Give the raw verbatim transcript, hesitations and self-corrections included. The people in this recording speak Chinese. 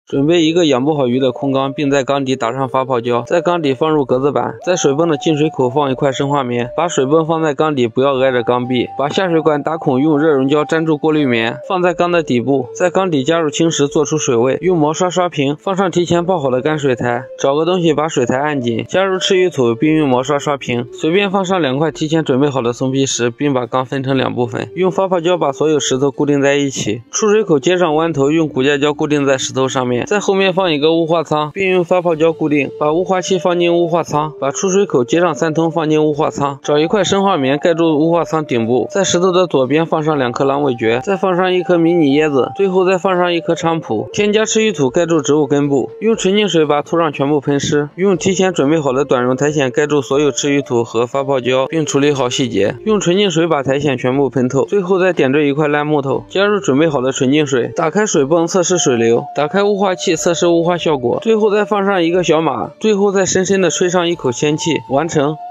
准备一个养不好鱼的空缸，并在缸底打上发泡胶，在缸底放入格子板，在水泵的进水口放一块生化棉，把水泵放在缸底，不要挨着缸壁，把下水管打孔，用热熔胶粘住过滤棉，放在缸的底部，在缸底加入轻石做出水位，用毛刷刷平，放上提前泡好的干水台，找个东西把水台按紧，加入赤玉土，并用毛刷刷平，随便放上两块提前准备好的松皮石，并把缸分成两部分，用发泡胶把所有石头固定在一起，出水口接上弯头，用骨架胶固定在石头上面，在后面放一个雾化舱，并用发泡胶固定，把雾化器放进雾化舱，把出水口接上三通放进雾化舱，找一块生化棉盖住雾化舱顶部，在石头的左边放上两颗狼尾蕨，再放上一颗迷你椰子，最后再放上一颗菖蒲，添加赤玉土盖住植物根部，用纯净水把土壤全部喷湿，用提前准备好的短绒苔藓盖住所有赤玉土和发泡胶，并处理好细节，用纯净水把苔藓全部喷透，最后再点缀一块烂木头，加入准备好的纯净水，打开水泵测试水流，打开雾化器测试雾化效果，最后再放上一个小马，最后再深深的吹上一口仙气，完成。